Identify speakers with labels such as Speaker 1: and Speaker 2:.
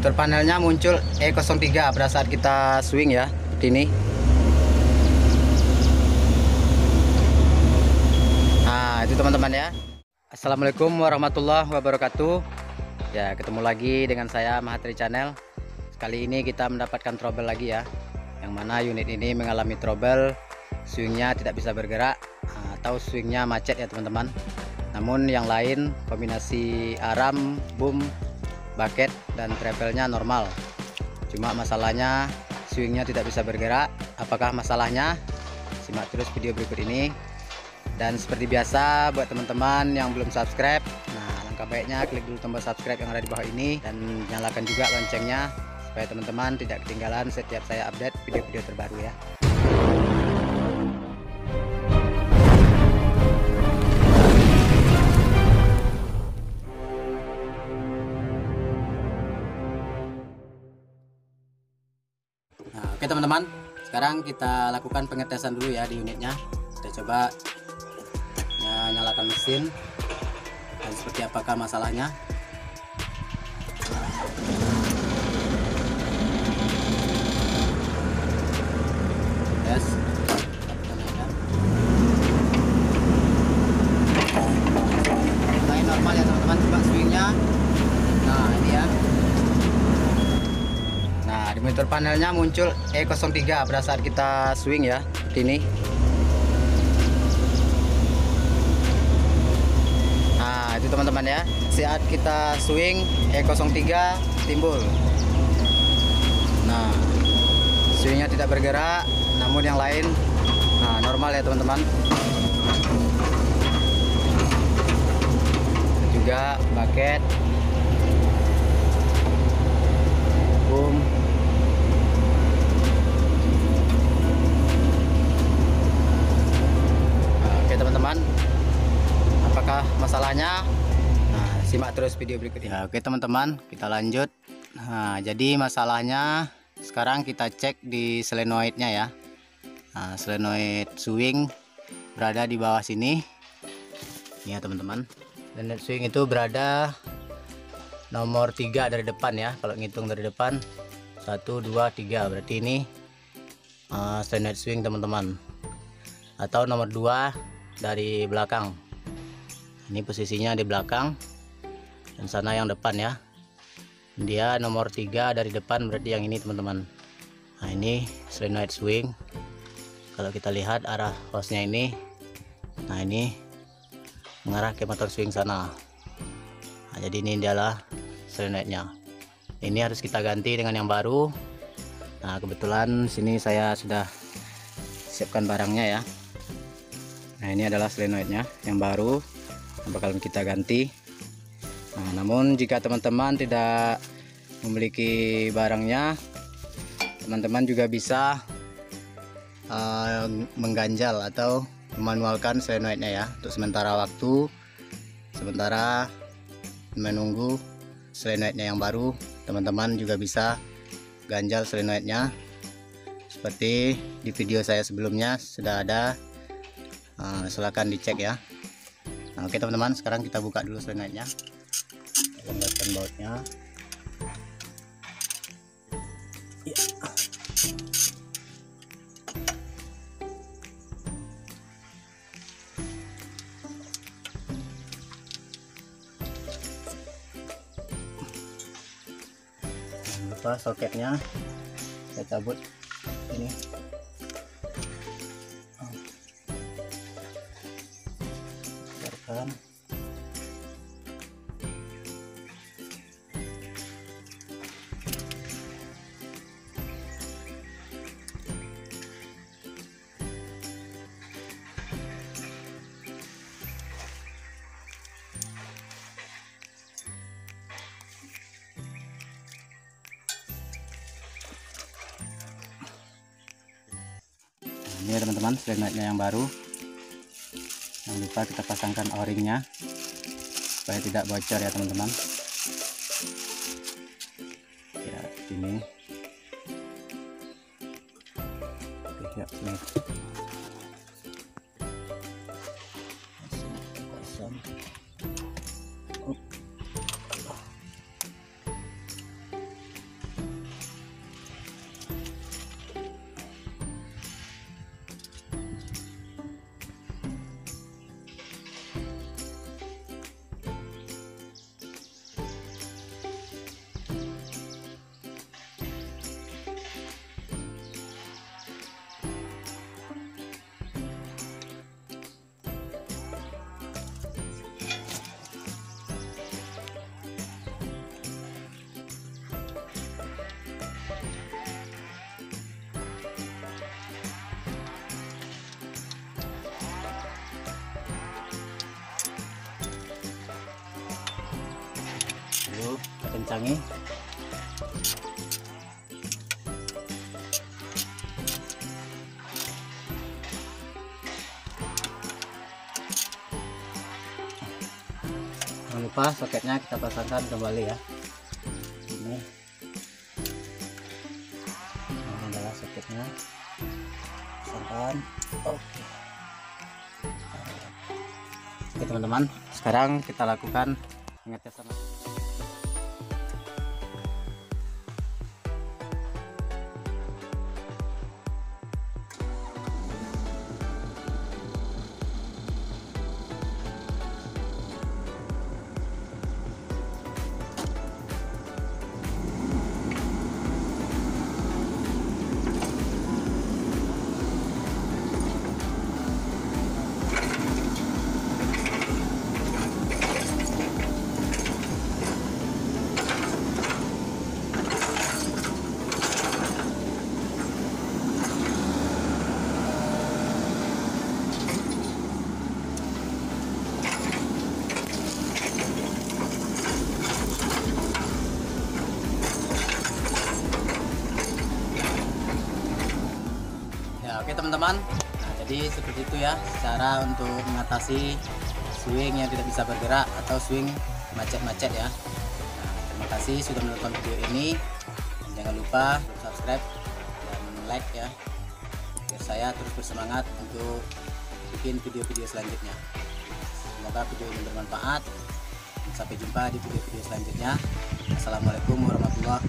Speaker 1: monitor panelnya muncul E03 pada saat kita swing ya, seperti ini. Nah, itu teman-teman ya. Assalamualaikum warahmatullahi wabarakatuh. Ya, ketemu lagi dengan saya Mahatri Channel. Kali ini kita mendapatkan trouble lagi ya, yang mana unit ini mengalami trouble, swingnya tidak bisa bergerak atau swingnya macet ya teman-teman. Namun yang lain kombinasi aram, boom, bucket dan travelnya normal. Cuma masalahnya swingnya tidak bisa bergerak. Apakah masalahnya? Simak terus video berikut ini. Dan seperti biasa buat teman-teman yang belum subscribe, nah langkah baiknya klik dulu tombol subscribe yang ada di bawah ini dan nyalakan juga loncengnya supaya teman-teman tidak ketinggalan setiap saya update video-video terbaru ya. Nah, oke teman-teman, sekarang kita lakukan pengetesan dulu ya di unitnya. Kita coba nyalakan mesin dan seperti apakah masalahnya. Tes. Nah, normal ya teman-teman, coba swingnya. Nah ini ya. Nah, di monitor panelnya muncul E03 pada saat kita swing ya, seperti ini. Nah, itu teman-teman ya. Saat kita swing E03 timbul. Nah, swingnya tidak bergerak, namun yang lain normal ya teman-teman. Juga bucket, boom. Oke teman-teman, apakah masalahnya? Nah, simak terus video berikutnya. Oke teman-teman, kita lanjut. Nah, jadi masalahnya sekarang kita cek di solenoidnya ya. Nah, solenoid swing berada di bawah sini. Ini ya teman-teman. Solenoid swing itu berada nomor 3 dari depan ya. Kalau ngitung dari depan 1, 2, 3, berarti ini solenoid swing teman-teman. Atau nomor 2 dari belakang. Ini posisinya di belakang dan sana yang depan ya. Dia nomor 3 dari depan, berarti yang ini teman-teman. Nah, ini solenoid swing. Kalau kita lihat arah hose-nya ini, nah ini mengarah ke motor swing sana. Nah, jadi ini adalah solenoidnya. Ini harus kita ganti dengan yang baru. Nah, kebetulan sini saya sudah siapkan barangnya ya. Nah, ini adalah solenoidnya yang baru yang bakalan kita ganti. Nah, namun jika teman-teman tidak memiliki barangnya, teman-teman juga bisa mengganjal atau memanualkan solenoidnya ya. Untuk sementara waktu, sementara menunggu solenoidnya yang baru, teman-teman juga bisa ganjal solenoidnya seperti di video saya sebelumnya sudah ada. Silahkan dicek ya. Nah, oke teman-teman, sekarang kita buka dulu solenoidnya, lembabkan bautnya ya. Jangan lupa soketnya saya cabut ini. Biarkan. Ini ya teman-teman, solenoidnya yang baru. Jangan lupa kita pasangkan o-ringnya supaya tidak bocor ya teman-teman. Ya, ini. Oke, siap sini. Pasang. kencangi. Jangan lupa soketnya kita pasangkan kembali ya. Ini adalah soketnya, pasangkan. Oke teman-teman, sekarang kita lakukan pengetesan. Oke teman-teman, nah jadi seperti itu ya cara untuk mengatasi swing yang tidak bisa bergerak atau swing macet-macet ya. Nah, terima kasih sudah menonton video ini, dan jangan lupa subscribe dan like ya, biar saya terus bersemangat untuk bikin video-video selanjutnya. Semoga video ini bermanfaat, dan sampai jumpa di video-video selanjutnya. Assalamualaikum warahmatullahi